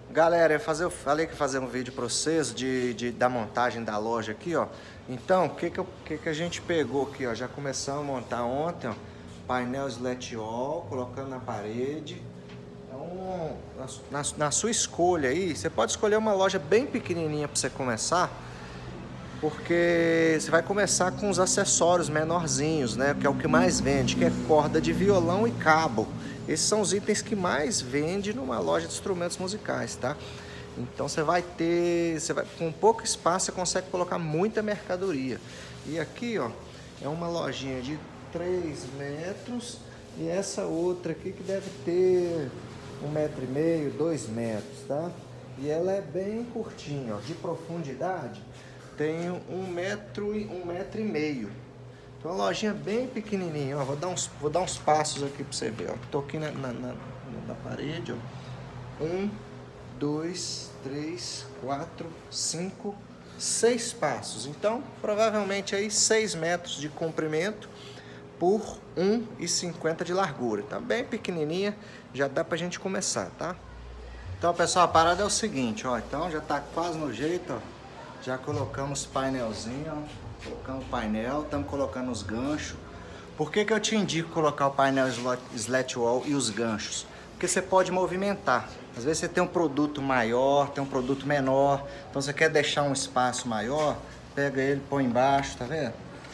Galera, falei que ia fazer um vídeo para vocês da montagem da loja aqui, ó. Então, o que a gente pegou aqui, ó? Já começamos a montar ontem, ó. Painel Slat Wall, colocando na parede. Então, na sua escolha aí, você pode escolher uma loja bem pequenininha para você começar, porque você vai começar com os acessórios menorzinhos, né? Que é o que mais vende, que é corda de violão e cabo. Esses são os itens que mais vende numa loja de instrumentos musicais, tá? Então com pouco espaço você consegue colocar muita mercadoria. E aqui, ó, é uma lojinha de 3 metros e essa outra aqui que deve ter 1,5 m, 2 metros, tá? E ela é bem curtinha, ó, de profundidade tem 1,5 m. Então, uma lojinha bem pequenininha, ó. Vou dar uns passos aqui pra você ver, ó. Tô aqui na parede, ó. 1, 2, 3, 4, 5, 6 passos. Então, provavelmente aí 6 metros de comprimento por 1,50 de largura. Tá bem pequenininha, já dá pra gente começar, tá? Então, pessoal, a parada é o seguinte, ó. Então, já tá quase no jeito, ó. Já colocamos painelzinho, ó. Colocamos o painel, estamos colocando os ganchos. Por que eu te indico colocar o painel Slat Wall e os ganchos? Porque você pode movimentar. Às vezes você tem um produto maior, tem um produto menor. Então você quer deixar um espaço maior, pega ele, põe embaixo, tá vendo?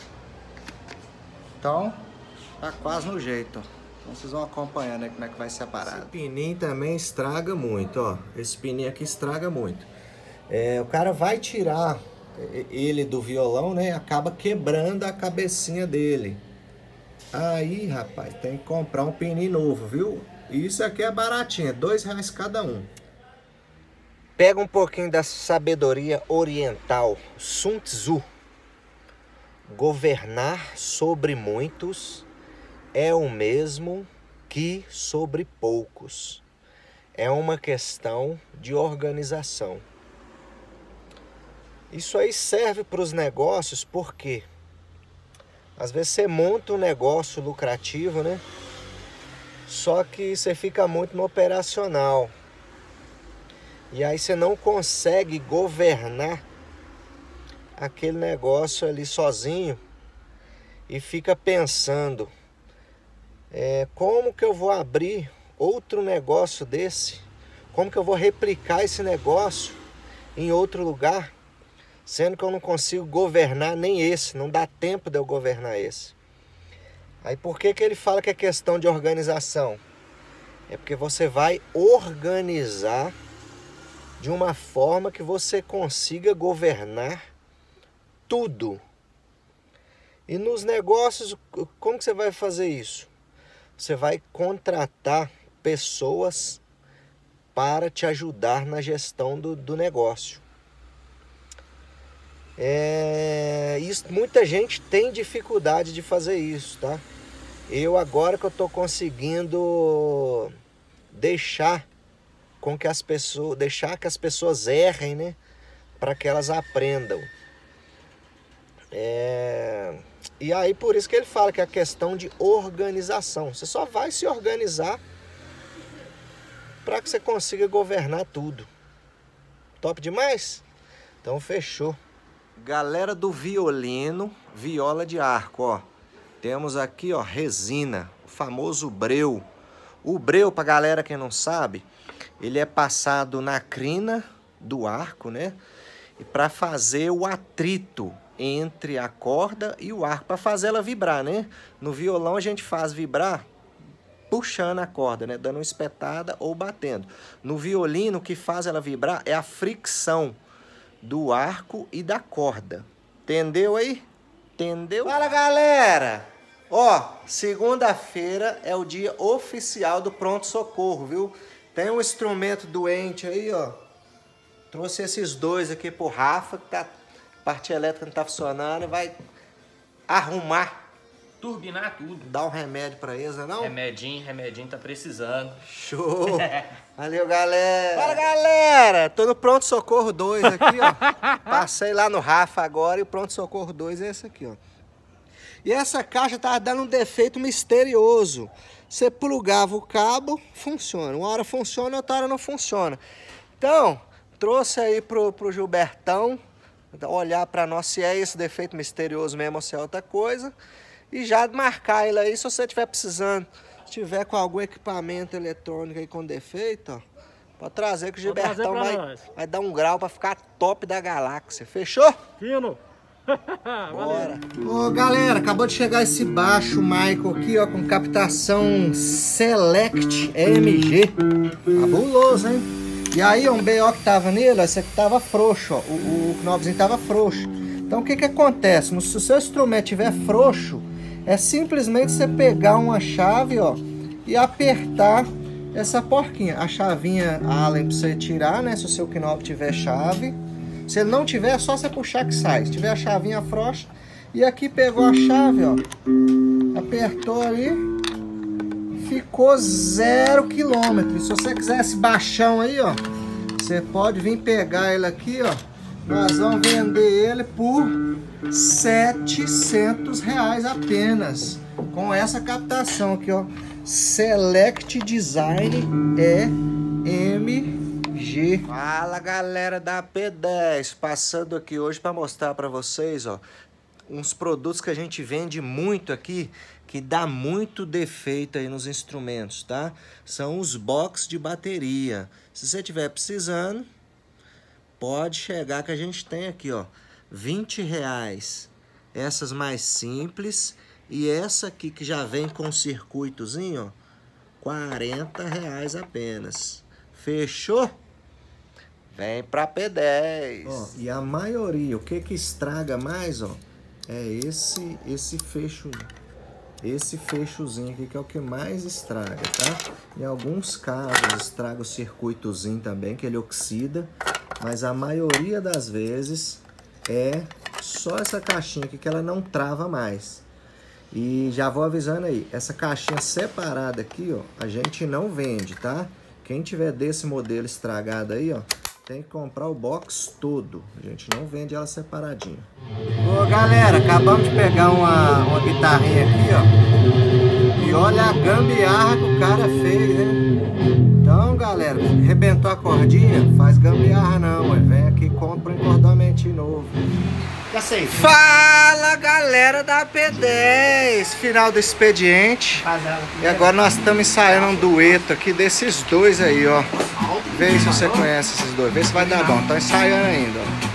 Então, tá quase no jeito, ó. Então vocês vão acompanhando aí como é que vai ser a parada. Esse pininho também estraga muito, ó. Esse pininho aqui estraga muito. O cara vai tirar ele do violão, né? Acaba quebrando a cabecinha dele. Aí, rapaz, tem que comprar um pininho novo, viu? Isso aqui é baratinho, R$2 cada um. Pega um pouquinho da sabedoria oriental, Sun Tzu. Governar sobre muitos é o mesmo que sobre poucos. É uma questão de organização. Isso aí serve para os negócios porque às vezes você monta um negócio lucrativo, né? Só que você fica muito no operacional. E aí você não consegue governar aquele negócio ali sozinho e fica pensando, como que eu vou abrir outro negócio desse? Como que eu vou replicar esse negócio em outro lugar? Sendo que eu não consigo governar nem esse, não dá tempo de eu governar esse. Aí por que ele fala que é questão de organização? É porque você vai organizar de uma forma que você consiga governar tudo. E nos negócios, como que você vai fazer isso? Você vai contratar pessoas para te ajudar na gestão do negócio. Muita gente tem dificuldade de fazer isso, tá? Agora que eu tô conseguindo deixar que as pessoas errem, né? Para que elas aprendam. E aí por isso que ele fala que é a questão de organização. Você só vai se organizar para que você consiga governar tudo. Top demais? Então fechou. Galera do violino, viola de arco, ó. Temos aqui, ó, resina, o famoso breu. O breu, pra galera que não sabe, ele é passado na crina do arco, né? E para fazer o atrito entre a corda e o arco, para fazer ela vibrar, né? No violão a gente faz vibrar puxando a corda, né? Dando uma espetada ou batendo. No violino, o que faz ela vibrar é a fricção do arco e da corda. Entendeu aí? Entendeu? Fala, galera! Ó, segunda-feira é o dia oficial do pronto-socorro, viu? Tem um instrumento doente aí, ó. Trouxe esses dois aqui pro Rafa, que a parte elétrica não tá funcionando. Vai arrumar. Turbinar tudo. Dar um remédio pra eles, não? Remedinho tá precisando. Show! Valeu, galera! Fala, galera! Tô no Pronto Socorro 2 aqui, ó. Passei lá no Rafa agora e o Pronto Socorro 2 é esse aqui, ó. E essa caixa tava dando um defeito misterioso. Você plugava o cabo, funciona. Uma hora funciona, outra hora não funciona. Então, trouxe aí pro Gilbertão olhar para nós se é esse defeito misterioso mesmo ou se é outra coisa. E já marcar ele aí, se você estiver precisando, se tiver com algum equipamento eletrônico aí com defeito, ó, pode trazer que o Gilbertão vai dar um grau para ficar top da galáxia. Fechou? Fino! Bora! Ô galera, acabou de chegar esse baixo Michael aqui, ó, com captação Select EMG. Fabuloso, hein? E aí, um BO que tava nele, esse aqui tava frouxo, ó. O knobzinho tava frouxo. Então o que que acontece? Se o seu instrumento tiver frouxo, é simplesmente você pegar uma chave, ó, e apertar essa porquinha. A chavinha Allen pra você tirar, né? Se o seu knob tiver chave. Se ele não tiver, é só você puxar que sai. Se tiver a chavinha frouxa. E aqui pegou a chave, ó. Apertou ali. Ficou 0 km. Se você quiser esse baixão aí, ó, você pode vir pegar ele aqui, ó. Nós vamos vender ele por R$700 apenas. Com essa captação aqui, ó. Select Design EMG. Fala galera da P10, passando aqui hoje para mostrar para vocês, ó, uns produtos que a gente vende muito aqui, que dá muito defeito aí nos instrumentos, tá? São os box de bateria. Se você estiver precisando, pode chegar que a gente tem aqui, ó, R$20. Essas mais simples e essa aqui que já vem com circuitozinho, ó, R$40 apenas. Fechou? Vem pra P10. Ó, e a maioria, o que que estraga mais, ó, é esse fecho, esse fechozinho aqui que é o que mais estraga, tá? Em alguns casos estraga o circuitozinho também, que ele oxida, mas a maioria das vezes é só essa caixinha aqui que ela não trava mais. E já vou avisando aí, essa caixinha separada aqui, ó, a gente não vende, tá? Quem tiver desse modelo estragado aí, ó, tem que comprar o box todo. A gente não vende ela separadinha. Ô galera, acabamos de pegar uma guitarrinha aqui, ó. E olha a gambiarra que o cara fez, hein? Então galera, arrebentou a cordinha, faz gambiarra não, ué. Vem aqui e compra um encordoamento novo. Fala galera da P10, final do expediente. E agora nós estamos ensaiando um dueto aqui desses dois aí, ó. Vê se você conhece esses dois, vê se vai dar bom. Tá ensaiando ainda, ó.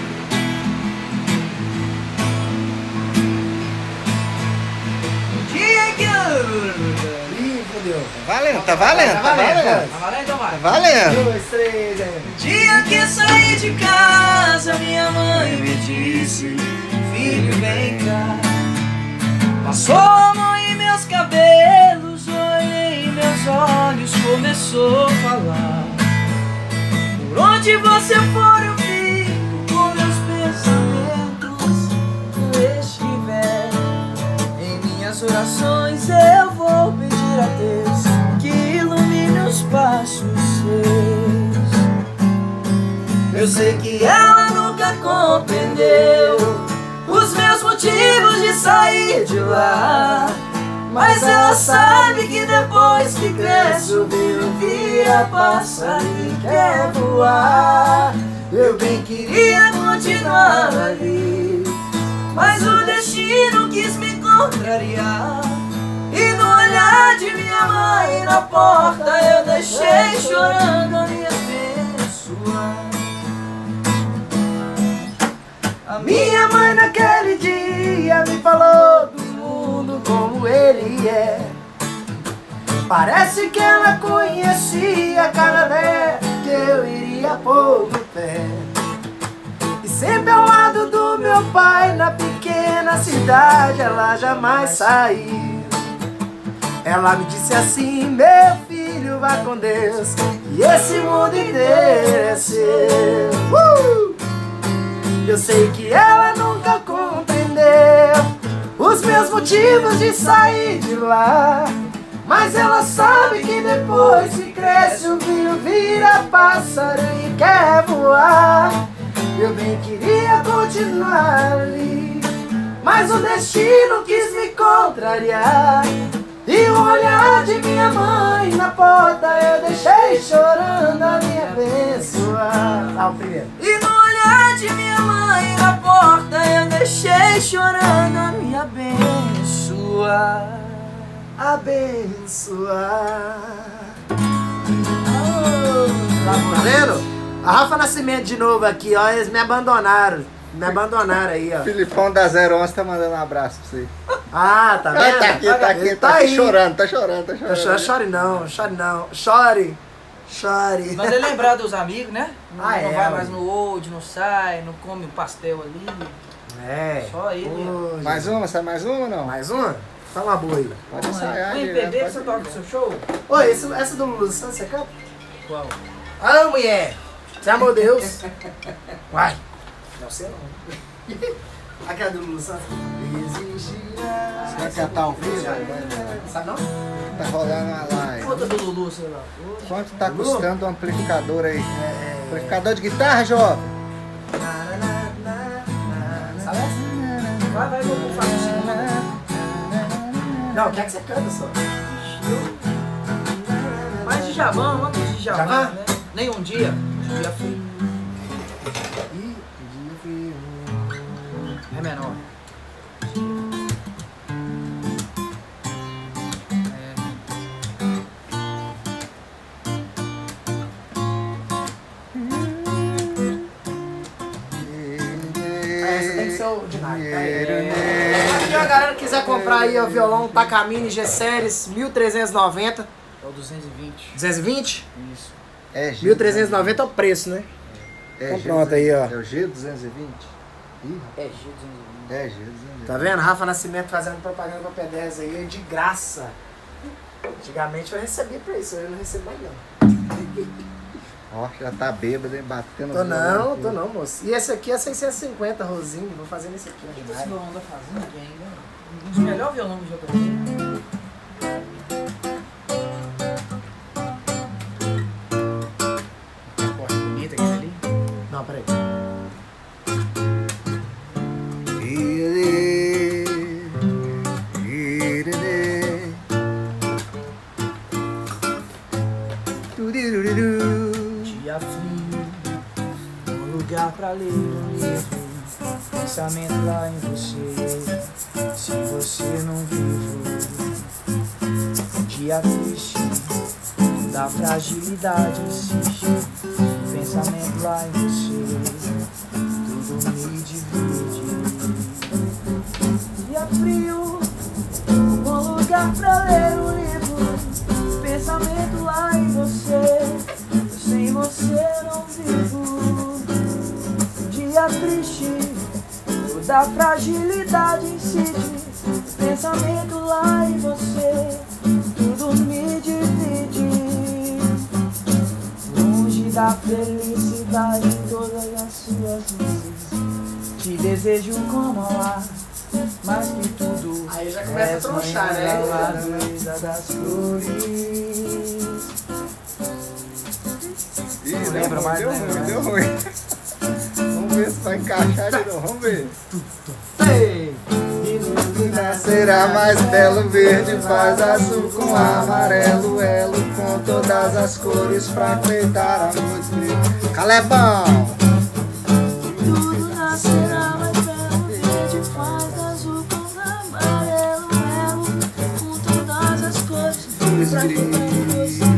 Valendo, tá valendo, tá valendo. Tá valendo, vai. Tá valendo. 2, 3, aí. Dia que saí de casa, minha mãe me disse: filho, vem cá. Passou a mão em meus cabelos, olhei em meus olhos, começou a falar. Por onde você for eu fico, com meus pensamentos eu estiver. Em minhas orações eu vou pedir a Deus que ilumine os passos seus. Eu sei que ela nunca compreendeu os meus motivos de sair de lá, mas ela sabe que depois que cresce o vinho vira pássaro e quer voar. Eu bem queria continuar ali, mas o destino quis me contrariar. E no olhar de minha mãe na porta eu deixei chorando a me abençoar. A minha mãe naquele dia me falou do mundo como ele é. Parece que ela conhecia cada vez que eu iria pôr no pé. E sempre ao lado do meu pai na pequena cidade ela jamais saiu. Ela me disse assim: meu filho, vá com Deus, e esse mundo inteiro é seu. Eu sei que ela nunca compreendeu os meus motivos de sair de lá, mas ela sabe que depois que cresce o vinho vira pássaro e quer voar. Eu bem queria continuar ali, mas o destino quis me contrariar. E o olhar de minha mãe na porta eu deixei chorando a minha vez. cantar o primeiro. E no olhar de minha mãe na porta eu deixei chorando a me abençoar. Abençoar. Tá vendo? A Rafa Nascimento de novo aqui, ó. Eles me abandonaram. Me abandonaram aí, ó. Filipão da 011 tá mandando um abraço pra você. Ah, tá vendo? Tá aqui, tá aí. chorando, tá chorando. Chore não. Chore. Mas é lembrar dos amigos, né? Não, Ah, não é, vai ué. mais no old, não sai, não come o pastel ali. É. Só ele. Pô, Mais gente. uma? Sai mais uma ou não? Mais uma? Fala uma boa aí. Pode O ensaiar. MPB que pode você ir. toca no seu show? Oi, essa do Lulu Santos, você canta? Qual? Ah, mulher! Você amou Deus? Uai! Não sei não. Aquela do Lulu Santos. Exigirá. Você vai cantar ao vivo? Sabe não? Tá rolando uma live. Outra do Lulu, sei lá. Quanto tá custando o amplificador aí? Amplificador de guitarra, jovem? Sabe essa? Vai, vamos fazer o segundo. Não, quer que você canta só. Mais de Djavan, uma coisa de Djavan, Djavan? né? Nem um dia. Um dia fui. É menor. Essa tem que ser o de Nike. Aqui, ó, a galera que quiser comprar aí, ó, violão Takamine G-Series 1390. É o 220. 220? Isso. É G. 1390 é o preço, né? Então pronto aí, ó. É o G220? Ih, É G220. é G220. Tá vendo? Rafa Nascimento fazendo propaganda pra P10 aí, de graça. Antigamente eu recebia pra isso, eu não recebo mais não. Ó, já tá bêbado, hein? Batendo Tô os não, violão tô aqui. não, moço. E esse aqui é 650, Rosinho. Vou fazer nesse aqui, ó, Esse demais. violão da Fazenda bem, né? Um dos melhores violões que eu já toquei. Corte bonito aquele ali. Não, peraí. Dia frio, um lugar pra ler um livro, pensamento lá em você, se você não vivo. Dia triste, da fragilidade insiste, pensamento lá em você, tudo me divide. Dia frio, um bom lugar pra ler um livro, pensamento lá em você, sem você não vivo. Dia triste, da fragilidade insiste, pensamento lá em você, tudo me divide. Longe da felicidade em todas as suas luzes, te desejo como ao ar, mais que tudo. Aí já começa a tronchar, né? A beleza das flores. Ih, Lembra mais, deu né? ruim, deu ruim. Vamos ver se vai encaixar de novo, vamos ver. Ei! Será mais belo verde, faz azul com amarelo, elo com todas as cores pra enfeitar a noite. Calebão! Tudo nascerá mais belo, verde, faz azul com amarelo, elo, com todas as cores, pra quebrar você.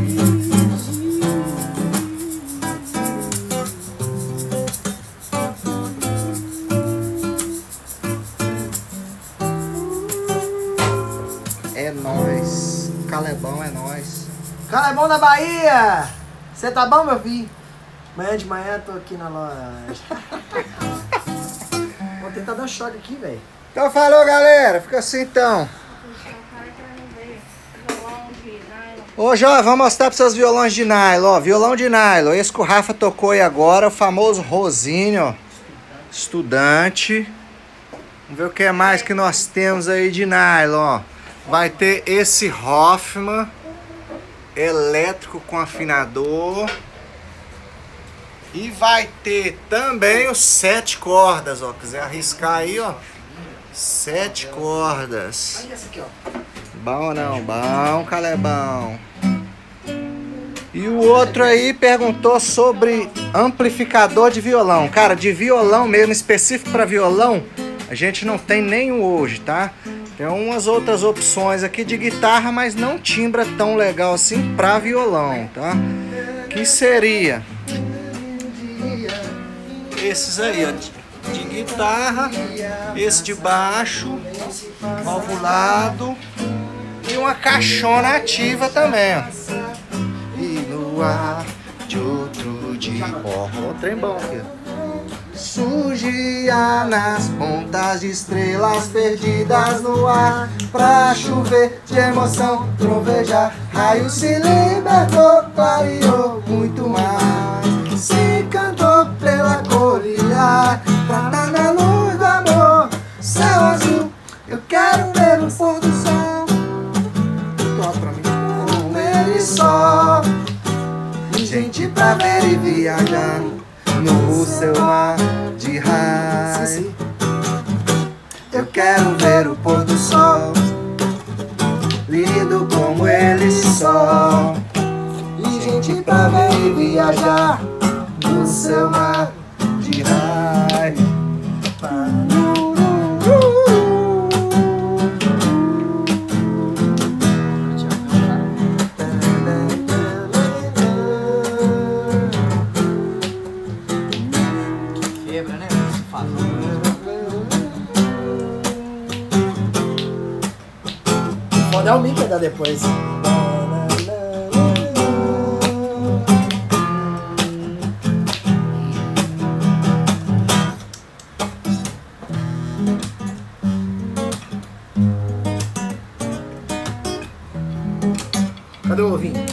É nóis. Calebão é nóis. Calebão da Bahia! Você tá bom, meu filho? Amanhã de manhã eu tô aqui na loja. Vou tentar dar um choque aqui, velho. Então falou, galera. Fica assim então. Ô, Jó, vamos mostrar para seus violões de nylon. Ó, violão de nylon. Esse que o Rafa tocou aí agora, o famoso Rosinho, ó. Estudante. Vamos ver o que mais que nós temos aí de nylon, ó. Vai ter esse Hoffman elétrico com afinador. E vai ter também os 7 cordas, ó. Quiser arriscar aí, ó. 7 cordas. Olha essa aqui, ó. Bom ou não? Bom, Calebão. E E o outro aí perguntou sobre amplificador de violão. Cara, de violão mesmo, específico para violão, a gente não tem nenhum hoje, tá? Tem umas outras opções aqui de guitarra, mas não timbra tão legal assim para violão, tá? Que seria esses aí, ó, de guitarra, esse de baixo, valvulado e uma caixona ativa também, ó. E no ar de outro dia, ó, o trem bom aqui. Surgia nas pontas de estrelas perdidas no ar, pra chover de emoção, trovejar, raio se libertou, clareou muito mais, se cantou pela colina, pra na luz do amor, céu azul, eu quero ver o pôr do sol, toca pra mim, com ele só, gente pra ver e viajar no seu mar de raios. Eu quero ver o pôr do sol, lindo como ele só, e gente pra ver e viajar no seu mar de raios. Pode dar o mic dar depois. Cadê o ovinho?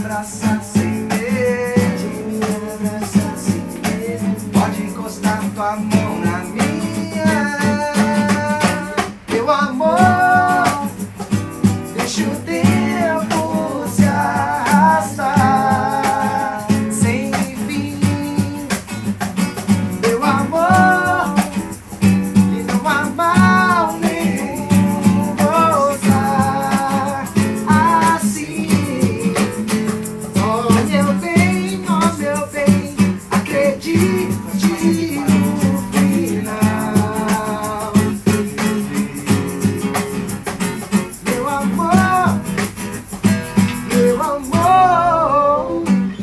abraçar sem medo, pode encostar tua mão na minha. Meu amor, deixa o tempo se arrastar sem fim. Meu amor, e não há mal nenhum gozar assim. Oh meu bem, acredite no final. Meu amor, meu amor.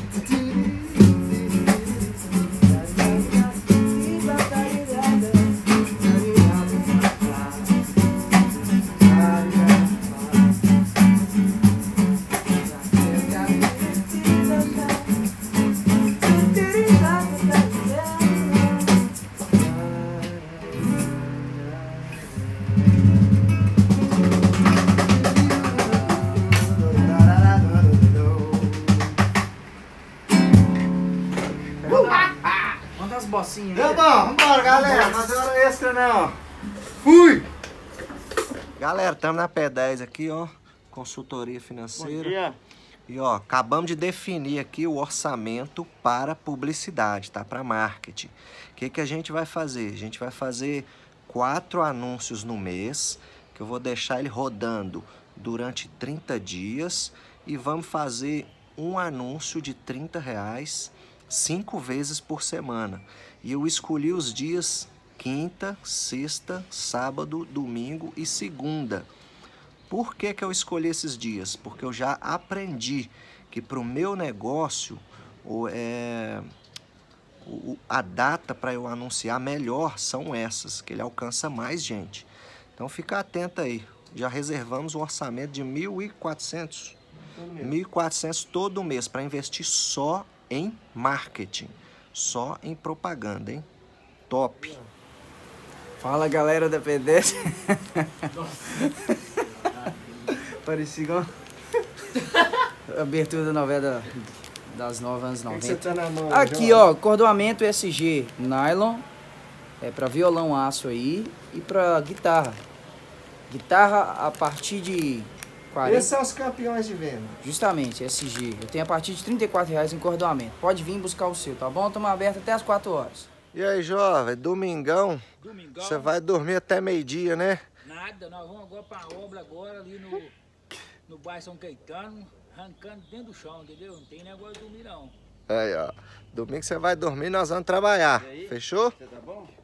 Manda as bocinhas. Deu bom, vambora, galera. Não tem hora extra, não. Fui! Galera, estamos na P10 aqui, ó. Consultoria financeira. Bom dia. E, ó, acabamos de definir aqui o orçamento para publicidade, tá? Para marketing. O que a gente vai fazer? A gente vai fazer 4 anúncios no mês, que eu vou deixar ele rodando durante 30 dias. E vamos fazer um anúncio de R$30, 5 vezes por semana. E eu escolhi os dias quinta, sexta, sábado, domingo e segunda. Por que eu escolhi esses dias? Porque eu já aprendi que para o meu negócio a data para eu anunciar melhor são essas, que ele alcança mais gente. Então fica atento aí. Já reservamos um orçamento de 1.400. 1.400 todo mês para investir só em marketing, só em propaganda, hein? Top! Fala, galera da P10. Parecia igual a abertura da novela das 9 anos 90. O que você tá na mão? Aqui, ó, cordoamento SG nylon, para violão aço aí e para guitarra. Guitarra a partir de 40. Esses são os campeões de venda. Justamente, SG. Eu tenho a partir de R$34 em cordoamento. Pode vir buscar o seu, tá bom? Estamos abertos até as 4 horas. E aí, jovem, domingão, você vai dormir até meio-dia, né? Nada, nós vamos agora pra obra agora ali no bairro São Caetano, arrancando dentro do chão, entendeu? Não tem negócio de dormir não. Aí, ó. Domingo você vai dormir, nós vamos trabalhar. Fechou? Você tá bom?